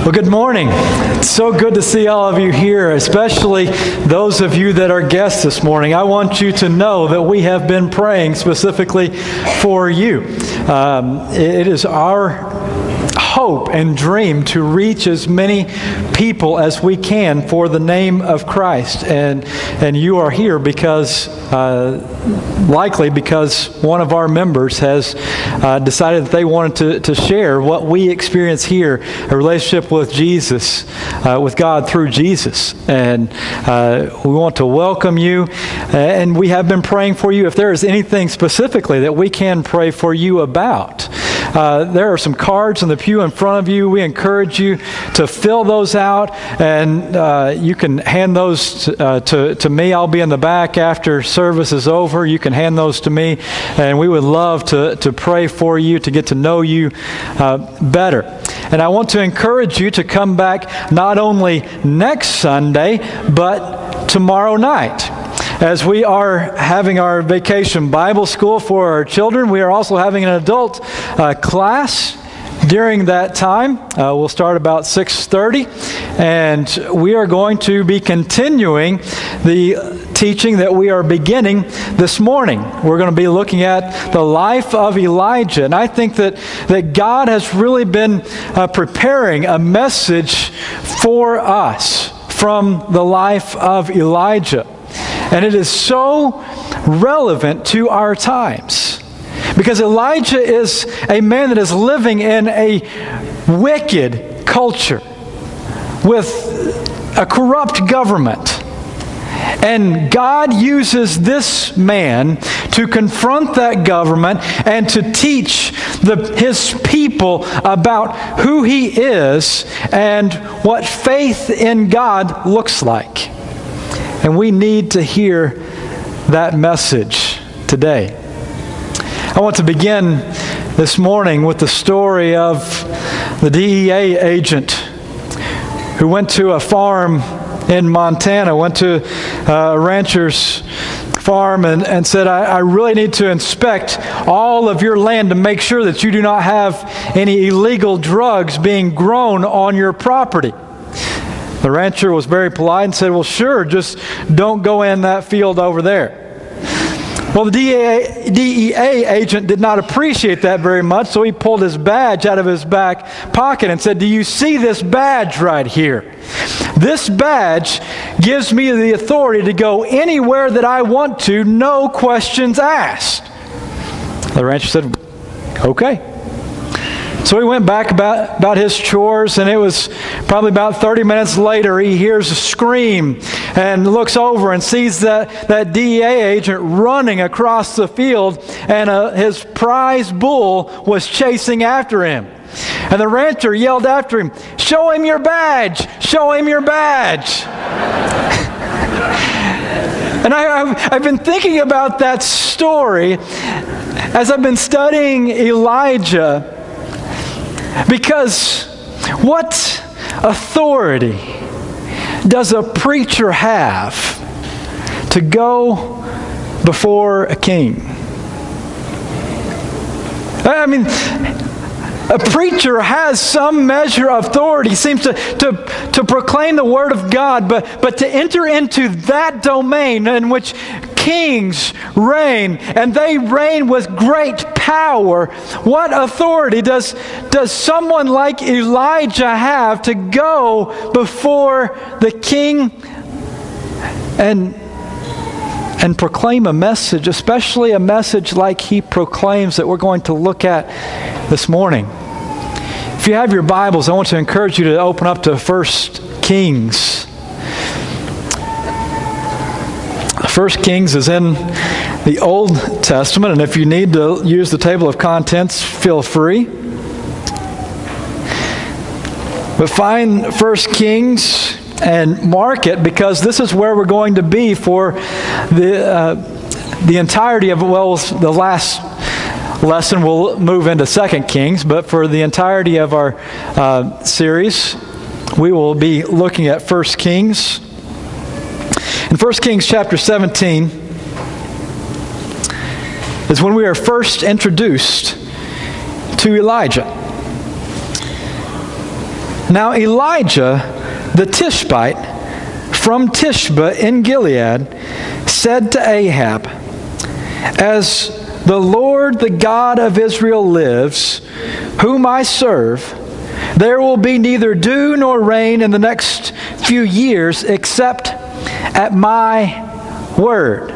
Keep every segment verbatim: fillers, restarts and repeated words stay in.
Well, good morning. It's so good to see all of you here, especially those of you that are guests this morning. I want you to know that we have been praying specifically for you. Um, it is our hope and dream to reach as many people as we can for the name of Christ. And and you are here because, uh, likely because one of our members has uh, decided that they wanted to, to share what we experience here, a relationship with Jesus, uh, with God through Jesus. And uh, we want to welcome you, and we have been praying for you. If there is anything specifically that we can pray for you about, Uh, there are some cards in the pew in front of you. We encourage you to fill those out, and uh, you can hand those to, uh, to, to me. I'll be in the back after service is over. You can hand those to me, and we would love to, to pray for you, to get to know you uh, better. And I want to encourage you to come back not only next Sunday, but tomorrow night. As we are having our vacation Bible school for our children, we are also having an adult uh, class during that time. Uh, we'll start about six thirty, and we are going to be continuing the teaching that we are beginning this morning. We're going to be looking at the life of Elijah, and I think that, that God has really been uh, preparing a message for us from the life of Elijah. And it is so relevant to our times. Because Elijah is a man that is living in a wicked culture with a corrupt government. And God uses this man to confront that government and to teach the, his people about who he is and what faith in God looks like. And we need to hear that message today. I want to begin this morning with the story of the D E A agent who went to a farm in Montana, went to a rancher's farm and, and said, I, I really need to inspect all of your land to make sure that you do not have any illegal drugs being grown on your property. The rancher was very polite and said, well, sure, just don't go in that field over there. Well, the D E A agent did not appreciate that very much, so he pulled his badge out of his back pocket and said, do you see this badge right here? This badge gives me the authority to go anywhere that I want to, no questions asked. The rancher said, okay. So he went back about, about his chores, and it was probably about thirty minutes later, he hears a scream and looks over and sees that, that D E A agent running across the field, and uh, his prize bull was chasing after him. And the rancher yelled after him, show him your badge! Show him your badge! And I, I've, I've been thinking about that story as I've been studying Elijah. Because what authority does a preacher have to go before a king? I mean, a preacher has some measure of authority, seems to, to, to proclaim the Word of God, but, but to enter into that domain in which kings reign, and they reign with great power. What authority does, does someone like Elijah have to go before the king and, and proclaim a message, especially a message like he proclaims that we're going to look at this morning? If you have your Bibles, I want to encourage you to open up to First Kings. First Kings is in the Old Testament, and if you need to use the table of contents, feel free. But find First Kings and mark it, because this is where we're going to be for the uh, the entirety of, well, the last lesson we'll move into Second Kings, but for the entirety of our uh, series, we will be looking at First Kings. In First Kings chapter seventeen is when we are first introduced to Elijah. Now Elijah the Tishbite from Tishba in Gilead said to Ahab, "As the Lord, the God of Israel lives, whom I serve, there will be neither dew nor rain in the next few years except at my word."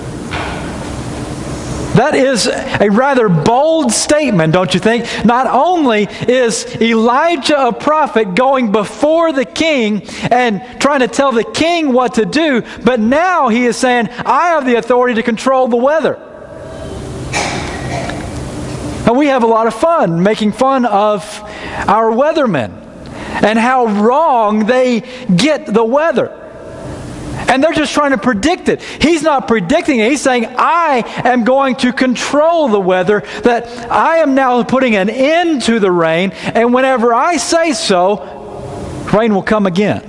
That is a rather bold statement, don't you think? Not only is Elijah a prophet going before the king and trying to tell the king what to do, but now he is saying, I have the authority to control the weather. And we have a lot of fun making fun of our weathermen and how wrong they get the weather. And they're just trying to predict it. He's not predicting it. He's saying, I am going to control the weather, that I am now putting an end to the rain, and whenever I say so, rain will come again.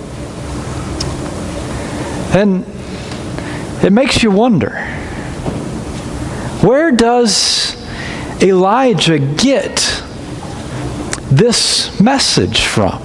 And it makes you wonder, where does Elijah get this message from?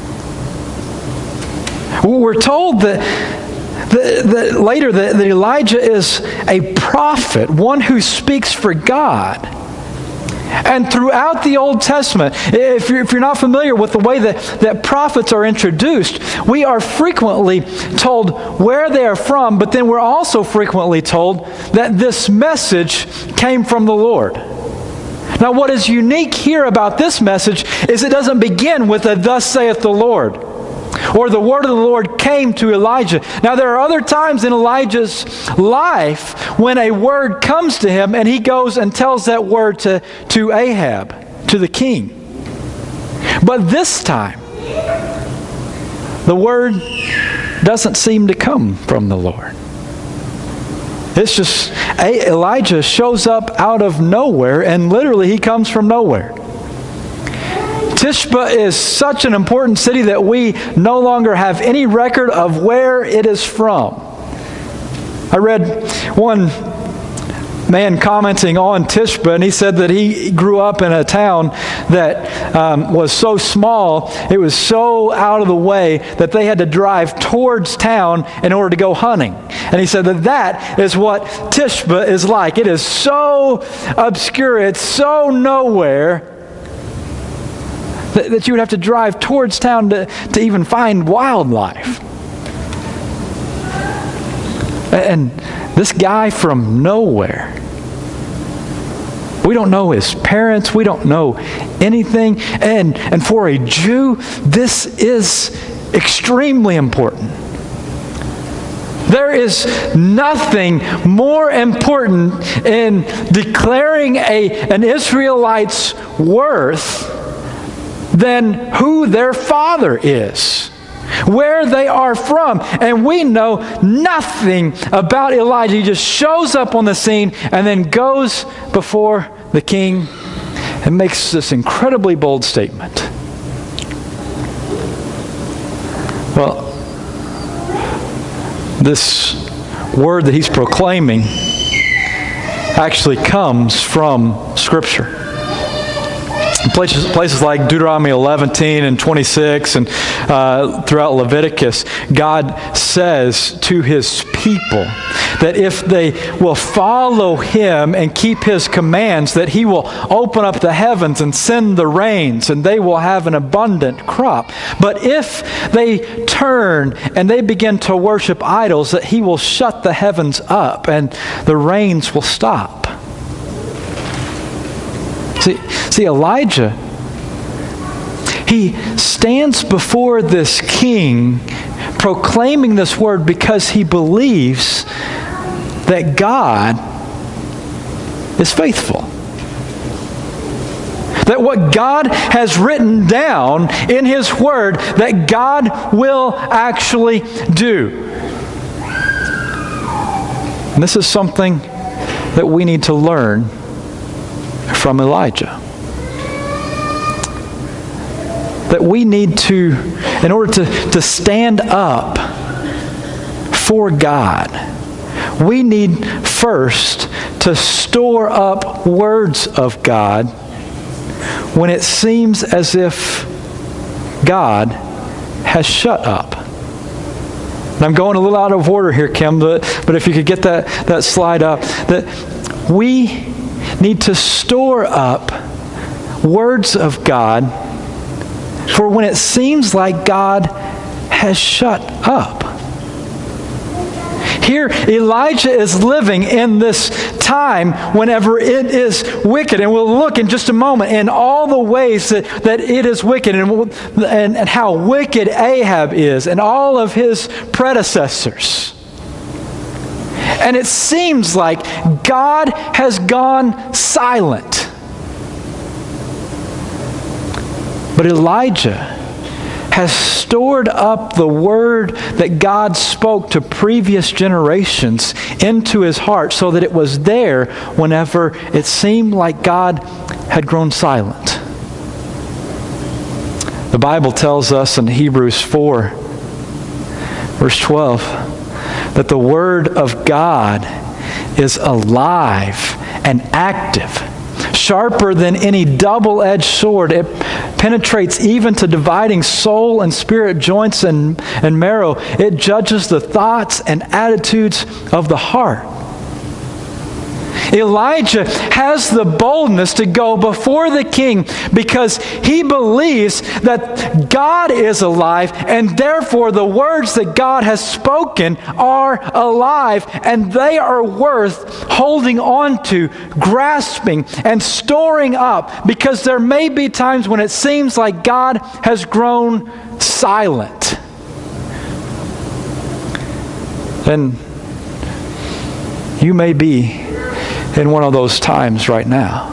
We're told that, that, that later that, that Elijah is a prophet, one who speaks for God. And throughout the Old Testament, if you're, if you're not familiar with the way that, that prophets are introduced, we are frequently told where they are from, but then we're also frequently told that this message came from the Lord. Now, what is unique here about this message is it doesn't begin with a "Thus saith the Lord," or the word of the Lord came to Elijah. Now, there are other times in Elijah's life when a word comes to him and he goes and tells that word to, to Ahab, to the king. But this time, the word doesn't seem to come from the Lord. It's just, Elijah shows up out of nowhere, and literally he comes from nowhere. Tishba is such an important city that we no longer have any record of where it is from. I read one man commenting on Tishba, and he said that he grew up in a town that um, was so small, it was so out of the way that they had to drive towards town in order to go hunting. And he said that that is what Tishba is like. It is so obscure, it's so nowhere, that you would have to drive towards town to, to even find wildlife. And this guy from nowhere, we don't know his parents, we don't know anything, and, and for a Jew, this is extremely important. There is nothing more important in declaring a, an Israelite's worth than who their father is, where they are from. And we know nothing about Elijah. He just shows up on the scene and then goes before the king and makes this incredibly bold statement. Well, this word that he's proclaiming actually comes from Scripture. Places, places like Deuteronomy eleven and twenty-six and uh, throughout Leviticus, God says to His people that if they will follow Him and keep His commands, that He will open up the heavens and send the rains, and they will have an abundant crop. But if they turn and they begin to worship idols, that He will shut the heavens up and the rains will stop. See, see, Elijah, he stands before this king proclaiming this word because he believes that God is faithful. That what God has written down in His Word, that God will actually do. And this is something that we need to learn from Elijah. That we need to, in order to, to stand up for God, we need first to store up words of God when it seems as if God has shut up. And I'm going a little out of order here, Kim, but, but if you could get that, that slide up. That we need to store up words of God for when it seems like God has shut up. Here, Elijah is living in this time whenever it is wicked. And we'll look in just a moment in all the ways that, that it is wicked and, and, and how wicked Ahab is and all of his predecessors. And it seems like God has gone silent. But Elijah has stored up the word that God spoke to previous generations into his heart so that it was there whenever it seemed like God had grown silent. The Bible tells us in Hebrews four, verse twelve, that the word of God is alive and active, sharper than any double-edged sword. It penetrates even to dividing soul and spirit, joints and, and marrow. It judges the thoughts and attitudes of the heart. Elijah has the boldness to go before the king because he believes that God is alive, and therefore the words that God has spoken are alive, and they are worth holding on to, grasping, and storing up, because there may be times when it seems like God has grown silent. And you may be in one of those times right now.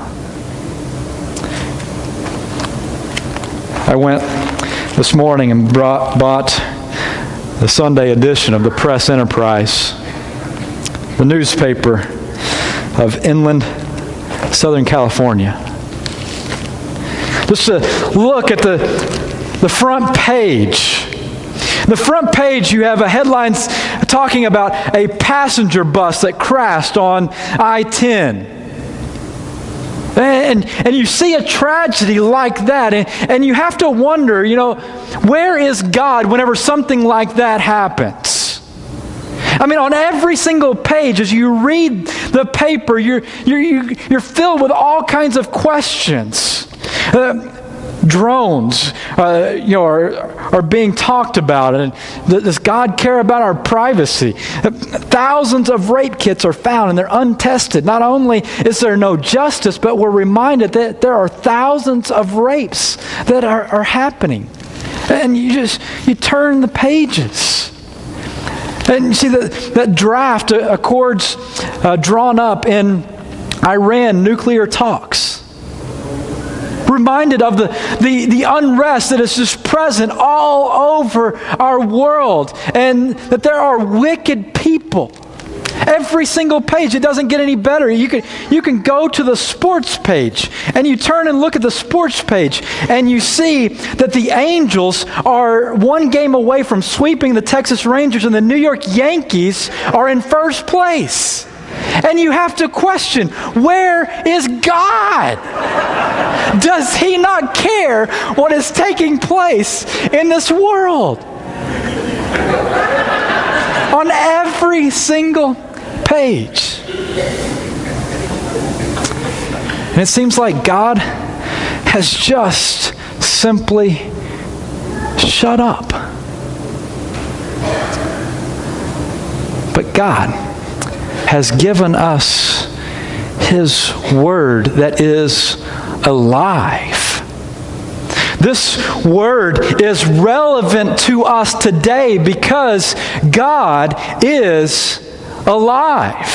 I went this morning and brought, bought the Sunday edition of the Press Enterprise, the newspaper of Inland, Southern California. Just to look at the, the front page. The front page, you have a headline talking about a passenger bus that crashed on I ten. And, and you see a tragedy like that, and, and you have to wonder, you know, where is God whenever something like that happens? I mean, on every single page, as you read the paper, you're, you're, you're filled with all kinds of questions. Uh, Drones, uh, you know, are, are being talked about, and does God care about our privacy? Thousands of rape kits are found, and they're untested. Not only is there no justice, but we're reminded that there are thousands of rapes that are, are happening. And you just you turn the pages, and you see that that draft accords uh, drawn up in Iran nuclear talks. Reminded of the, the, the unrest that is just present all over our world, and that there are wicked people. Every single page, it doesn't get any better. You can, you can go to the sports page, and you turn and look at the sports page, and you see that the Angels are one game away from sweeping the Texas Rangers, and the New York Yankees are in first place. And you have to question, where is God? Does He not care what is taking place in this world? On every single page. And it seems like God has just simply shut up. But God has given us His Word that is alive. This Word is relevant to us today because God is alive.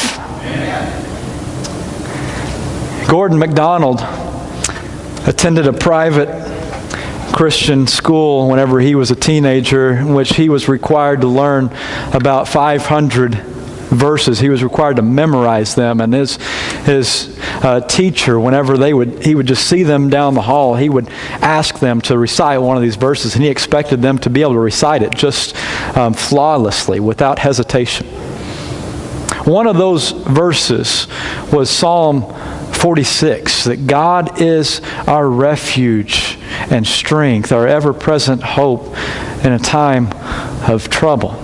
Gordon MacDonald attended a private Christian school whenever he was a teenager, in which he was required to learn about five hundred verses. He was required to memorize them, and his his uh, teacher, whenever they would he would just see them down the hall, he would ask them to recite one of these verses, and he expected them to be able to recite it just um, flawlessly, without hesitation. One of those verses was Psalm forty-six, that God is our refuge and strength, our ever-present hope in a time of trouble.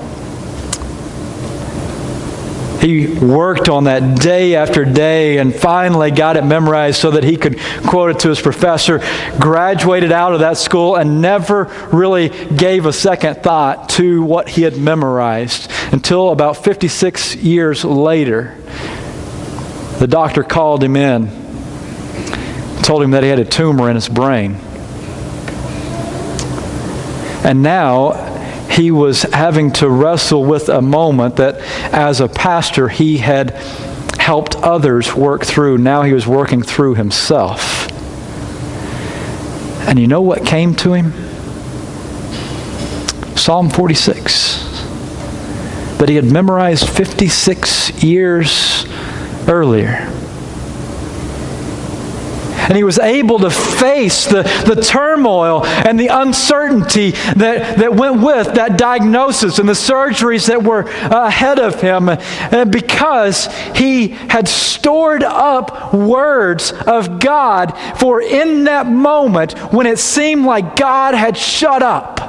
He worked on that day after day and finally got it memorized so that he could quote it to his professor, graduated out of that school, and never really gave a second thought to what he had memorized until about fifty-six years later. The doctor called him in, told him that he had a tumor in his brain. And now he was having to wrestle with a moment that as a pastor he had helped others work through. Now he was working through himself. And you know what came to him? Psalm forty-six. That he had memorized fifty-six years earlier. And he was able to face the, the turmoil and the uncertainty that, that went with that diagnosis and the surgeries that were ahead of him because he had stored up words of God for in that moment when it seemed like God had shut up.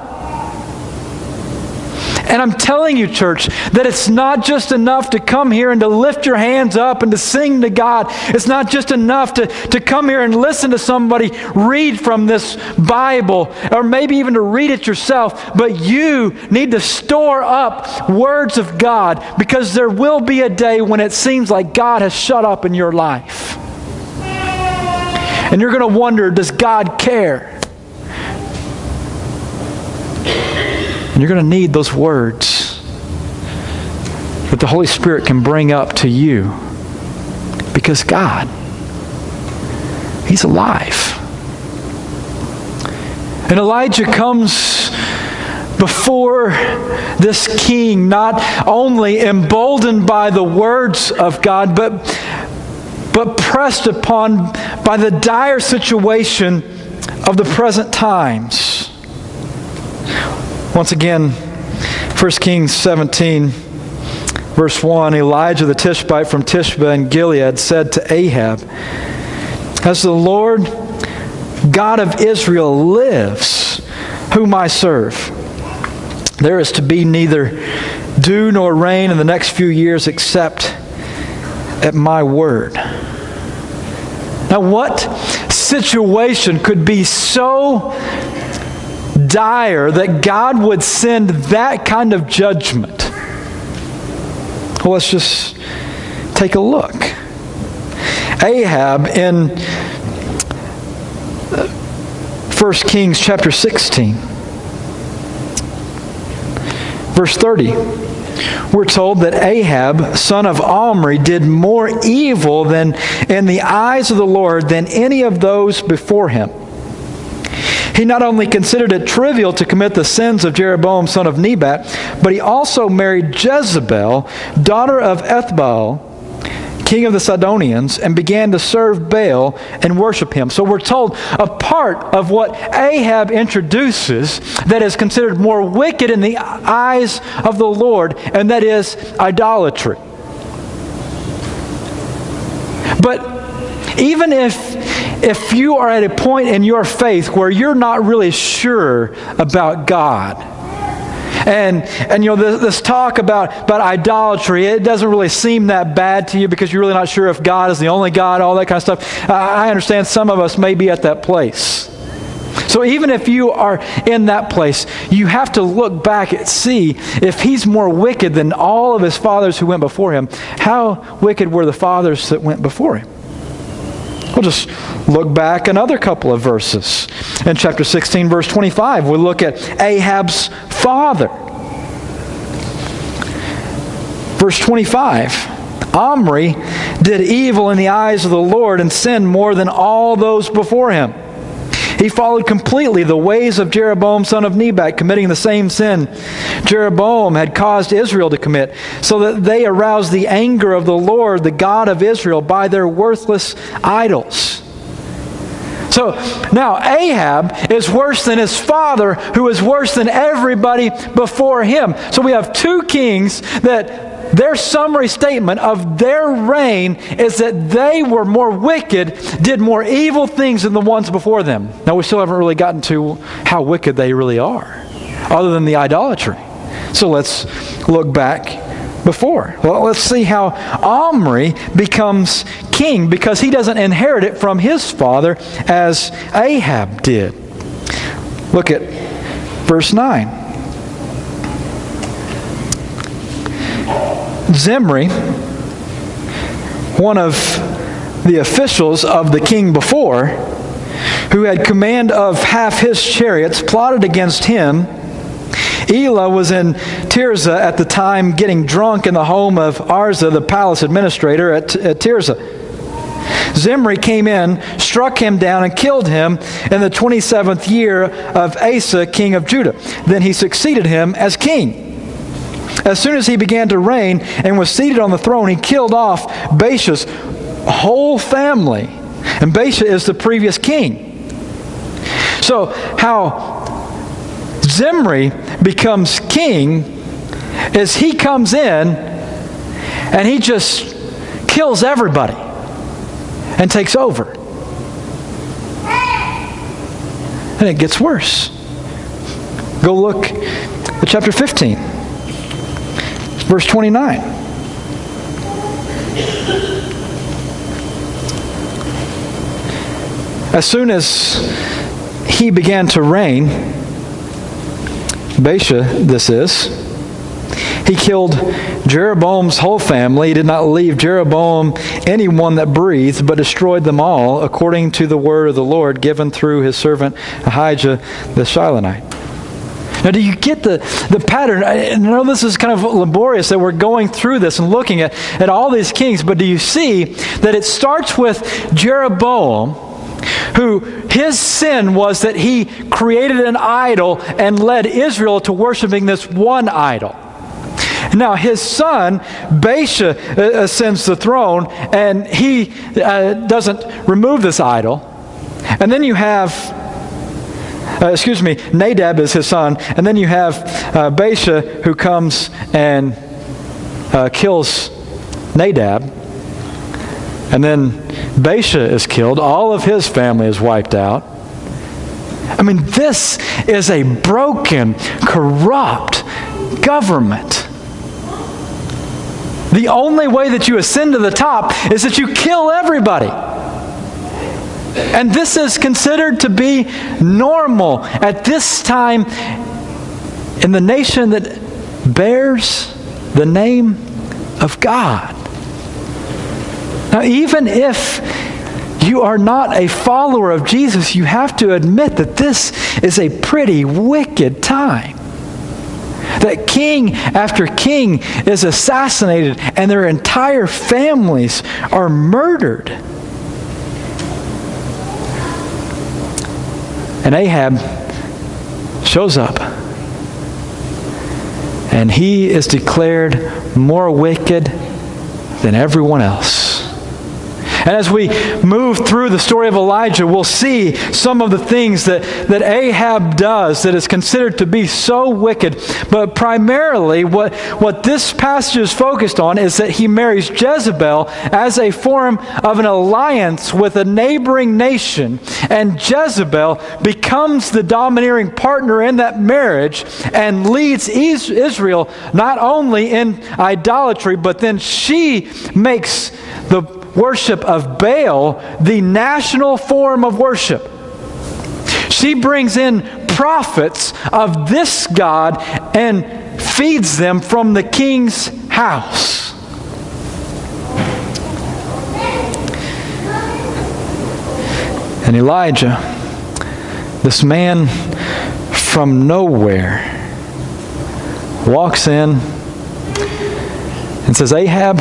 And I'm telling you, church, that it's not just enough to come here and to lift your hands up and to sing to God. It's not just enough to, to come here and listen to somebody read from this Bible, or maybe even to read it yourself. But you need to store up words of God, because there will be a day when it seems like God has shut up in your life. And you're going to wonder, does God care? And you're going to need those words that the Holy Spirit can bring up to you. Because God, He's alive. And Elijah comes before this king, not only emboldened by the words of God, but, but pressed upon by the dire situation of the present times. Once again, First Kings seventeen, verse one, Elijah the Tishbite from Tishbe in Gilead said to Ahab, "As the Lord God of Israel lives, whom I serve, there is to be neither dew nor rain in the next few years except at my word." Now, what situation could be so dire that God would send that kind of judgment? Well, let's just take a look. Ahab in First Kings chapter sixteen, verse thirty, we're told that Ahab, son of Omri, did more evil than in the eyes of the Lord than any of those before him. He not only considered it trivial to commit the sins of Jeroboam, son of Nebat, but he also married Jezebel, daughter of Ethbaal, king of the Sidonians, and began to serve Baal and worship him. So we're told a part of what Ahab introduces that is considered more wicked in the eyes of the Lord, and that is idolatry. But even if If you are at a point in your faith where you're not really sure about God, and and you know this, this talk about, about idolatry, it doesn't really seem that bad to you because you're really not sure if God is the only God, all that kind of stuff. Uh, I understand some of us may be at that place. So even if you are in that place, you have to look back and see if he's more wicked than all of his fathers who went before him. How wicked were the fathers that went before him? We'll just look back another couple of verses. In chapter sixteen, verse twenty-five, we'll look at Ahab's father. Verse twenty-five, Omri did evil in the eyes of the Lord and sinned more than all those before him. He followed completely the ways of Jeroboam, son of Nebat, committing the same sin Jeroboam had caused Israel to commit, so that they aroused the anger of the Lord, the God of Israel, by their worthless idols. So now Ahab is worse than his father, who is worse than everybody before him. So we have two kings that their summary statement of their reign is that they were more wicked, did more evil things than the ones before them. Now, we still haven't really gotten to how wicked they really are, other than the idolatry. So let's look back before. Well, let's see how Omri becomes king, because he doesn't inherit it from his father as Ahab did. Look at verse nine. Zimri, one of the officials of the king before, who had command of half his chariots, plotted against him. Elah was in Tirzah at the time, getting drunk in the home of Arza, the palace administrator at, at Tirzah. Zimri came in, struck him down, and killed him in the twenty-seventh year of Asa, king of Judah. Then he succeeded him as king. As soon as he began to reign and was seated on the throne, he killed off Baasha's whole family. And Baasha is the previous king. So how Zimri becomes king is he comes in and he just kills everybody and takes over. And it gets worse. Go look at chapter fifteen. Verse twenty-nine. As soon as he began to reign, Baasha, this is, he killed Jeroboam's whole family. He did not leave Jeroboam anyone that breathed, but destroyed them all, according to the word of the Lord given through his servant Ahijah the Shilonite. Now, do you get the, the pattern? I know this is kind of laborious that we're going through this and looking at, at all these kings, but do you see that it starts with Jeroboam, who his sin was that he created an idol and led Israel to worshiping this one idol. Now, his son, Baasha, ascends the throne, and he uh, doesn't remove this idol. And then you have Uh, excuse me, Nadab is his son, and then you have uh, Baasha, who comes and uh, kills Nadab, and then Baasha is killed. All of his family is wiped out. I mean, this is a broken, corrupt government. The only way that you ascend to the top is that you kill everybody. And this is considered to be normal at this time in the nation that bears the name of God. Now, even if you are not a follower of Jesus, you have to admit that this is a pretty wicked time. That king after king is assassinated and their entire families are murdered. And Ahab shows up, and he is declared more wicked than everyone else. And as we move through the story of Elijah, we'll see some of the things that, that Ahab does that is considered to be so wicked. But primarily, what, what this passage is focused on is that he marries Jezebel as a form of an alliance with a neighboring nation. And Jezebel becomes the domineering partner in that marriage and leads Israel not only in idolatry, but then she makes the worship of Baal the national form of worship. She brings in prophets of this god and feeds them from the king's house. And Elijah, this man from nowhere, walks in and says, Ahab,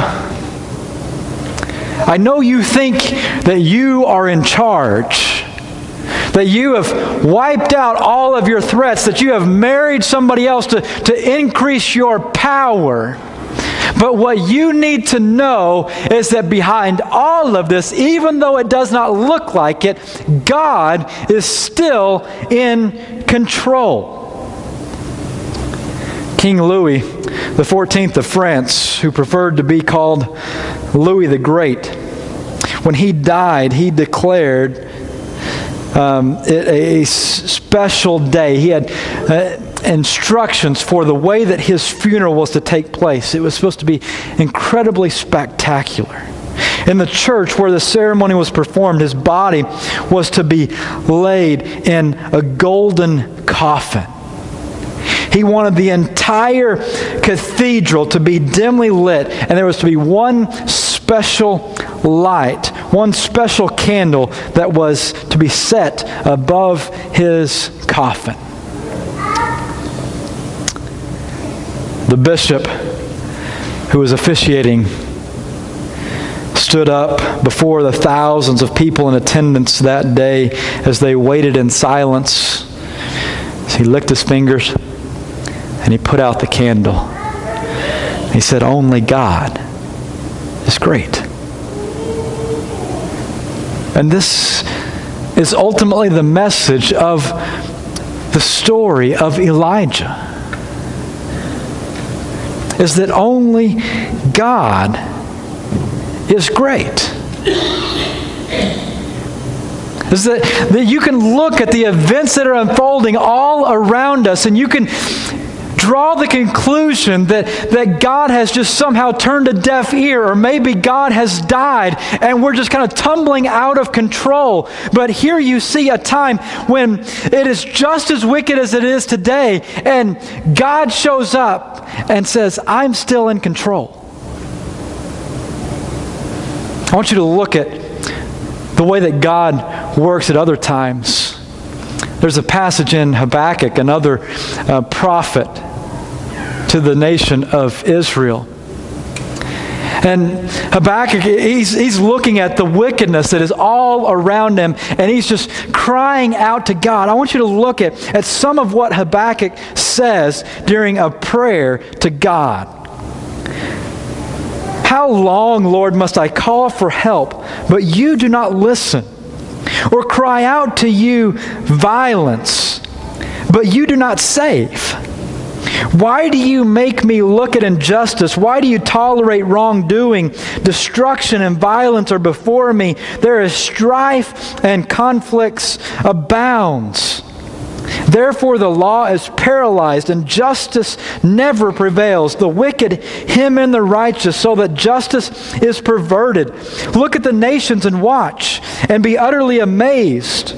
I know you think that you are in charge, that you have wiped out all of your threats, that you have married somebody else to, to increase your power. But what you need to know is that behind all of this, even though it does not look like it, God is still in control. King Louis the fourteenth of France, who preferred to be called Louis the Great, when he died, he declared um, it a special day. He had uh, instructions for the way that his funeral was to take place. It was supposed to be incredibly spectacular. In the church where the ceremony was performed, his body was to be laid in a golden coffin. He wanted the entire cathedral to be dimly lit, and there was to be one special light, one special candle that was to be set above his coffin. The bishop who was officiating stood up before the thousands of people in attendance that day as they waited in silence. He licked his fingers and he put out the candle. He said, "Only God is great." And this is ultimately the message of the story of Elijah, is that only God is great. Is that, that you can look at the events that are unfolding all around us and you can draw the conclusion that, that God has just somehow turned a deaf ear, or maybe God has died and we're just kind of tumbling out of control. But here you see a time when it is just as wicked as it is today, and God shows up and says, "I'm still in control." I want you to look at the way that God works at other times. There's a passage in Habakkuk, another uh, prophet to the nation of Israel. And Habakkuk, he's, he's looking at the wickedness that is all around him, and he's just crying out to God. I want you to look at, at some of what Habakkuk says during a prayer to God. "How long, Lord, must I call for help, but you do not listen? Or cry out to you violence, but you do not save? Why do you make me look at injustice? Why do you tolerate wrongdoing? Destruction and violence are before me. There is strife and conflicts abounds. Therefore the law is paralyzed and justice never prevails. The wicked hem in the righteous so that justice is perverted. Look at the nations and watch and be utterly amazed."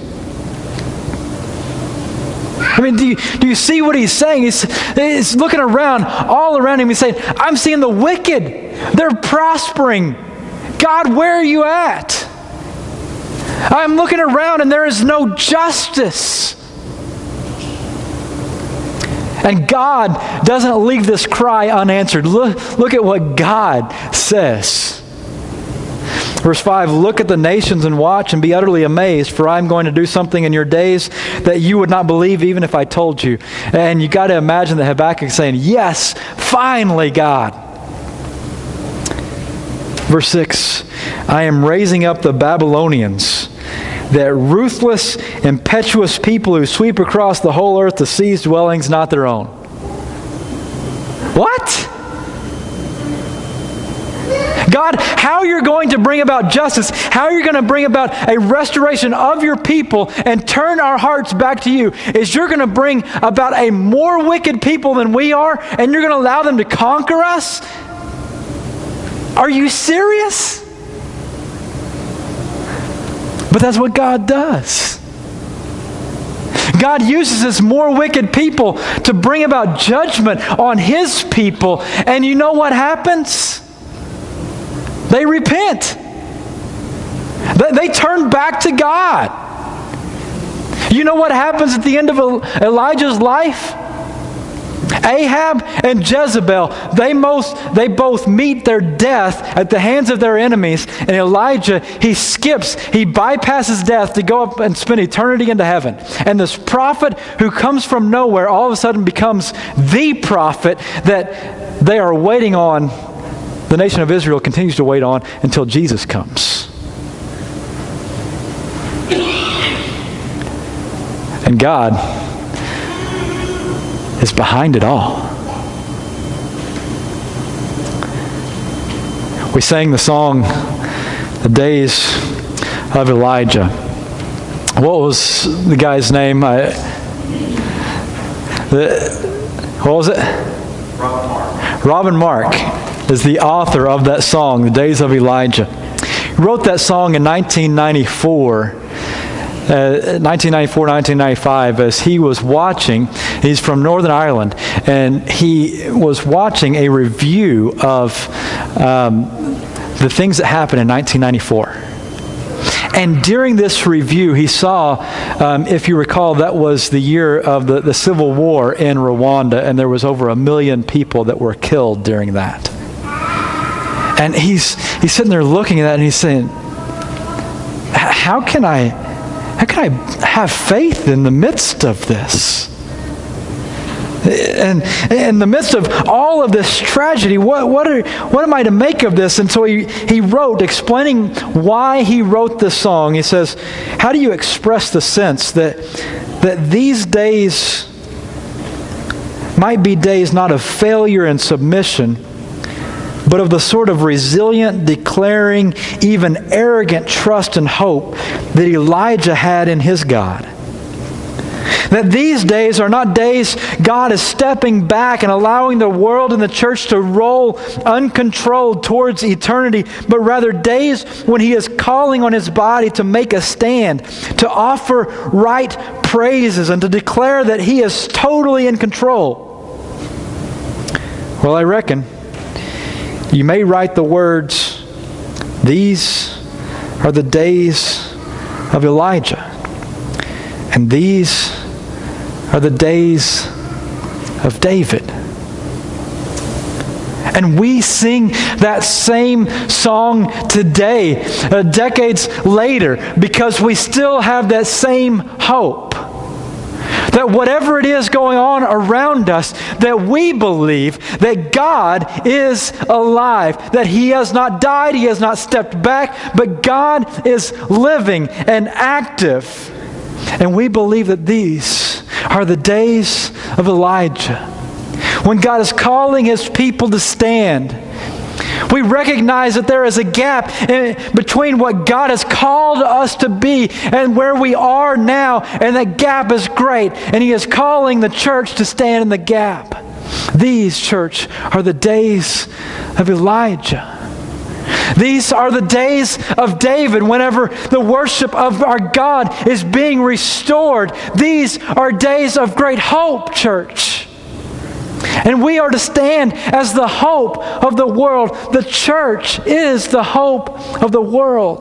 I mean, do you, do you see what he's saying? He's, he's looking around, all around him. He's saying, "I'm seeing the wicked. They're prospering. God, where are you at? I'm looking around and there is no justice." And God doesn't leave this cry unanswered. Look, look at what God says. Verse five, "Look at the nations and watch and be utterly amazed, for I am going to do something in your days that you would not believe even if I told you." And you got to imagine that Habakkuk is saying, "Yes, finally, God." Verse six, "I am raising up the Babylonians, that ruthless, impetuous people who sweep across the whole earth to seize dwellings not their own." What? God, how you're going to bring about justice, how you're going to bring about a restoration of your people and turn our hearts back to you, is you're going to bring about a more wicked people than we are, and you're going to allow them to conquer us? Are you serious? But that's what God does. God uses this more wicked people to bring about judgment on His people. And you know what happens? They repent. They, they turn back to God. You know what happens at the end of Elijah's life? Ahab and Jezebel, they most they both meet their death at the hands of their enemies. And Elijah, he skips, he bypasses death to go up and spend eternity into heaven. And this prophet who comes from nowhere all of a sudden becomes the prophet that they are waiting on. The nation of Israel continues to wait on until Jesus comes. And God is behind it all. We sang the song, The Days of Elijah. What was the guy's name? I, the, what was it? Robin Mark. Robin Mark is the author of that song, The Days of Elijah. He wrote that song in nineteen ninety-four. Uh, nineteen ninety-four, nineteen ninety-five, as he was watching, he's from Northern Ireland, and he was watching a review of um, the things that happened in nineteen ninety-four. And during this review, he saw, um, if you recall, that was the year of the, the civil war in Rwanda, and there was over a million people that were killed during that. And he's he's sitting there looking at that, and he's saying, how can I... How can I have faith in the midst of this? And in the midst of all of this tragedy, what what are what am I to make of this? And so he, he wrote, explaining why he wrote this song. He says, how do you express the sense that that these days might be days not of failure and submission, but of the sort of resilient, declaring, even arrogant trust and hope that Elijah had in his God. That these days are not days God is stepping back and allowing the world and the church to roll uncontrolled towards eternity, but rather days when He is calling on His body to make a stand, to offer right praises, and to declare that He is totally in control. Well, I reckon you may write the words, these are the days of Elijah, and these are the days of David. And we sing that same song today, uh, decades later, because we still have that same hope. That whatever it is going on around us, that we believe that God is alive, that He has not died, He has not stepped back, but God is living and active. And we believe that these are the days of Elijah, when God is calling His people to stand. We recognize that there is a gap in between what God has called us to be and where we are now, and that gap is great, and He is calling the church to stand in the gap. These, church, are the days of Elijah. These are the days of David, whenever the worship of our God is being restored. These are days of great hope, church. And we are to stand as the hope of the world. The church is the hope of the world.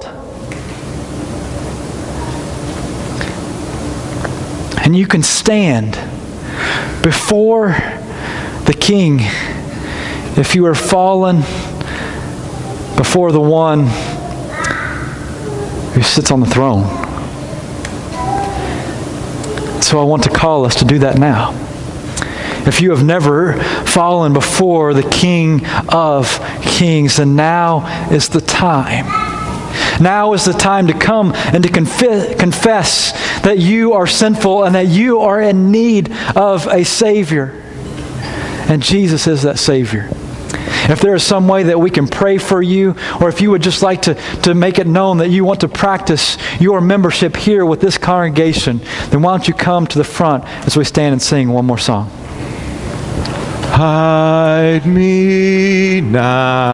And you can stand before the King if you are fallen before the one who sits on the throne. So I want to call us to do that now. If you have never fallen before the King of Kings, then now is the time. Now is the time to come and to conf- confess that you are sinful and that you are in need of a Savior. And Jesus is that Savior. If there is some way that we can pray for you, or if you would just like to, to make it known that you want to practice your membership here with this congregation, then why don't you come to the front as we stand and sing one more song. Hide me now.